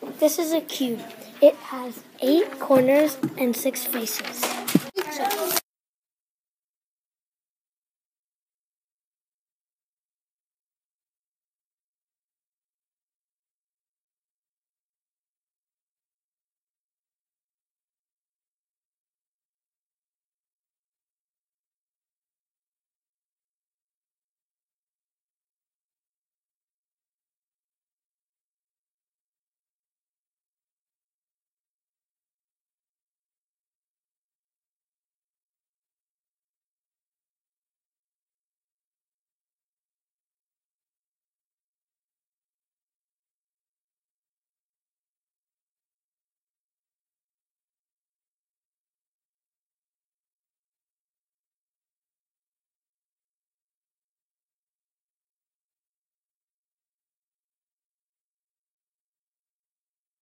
This is a cube. It has 8 corners and 6 faces.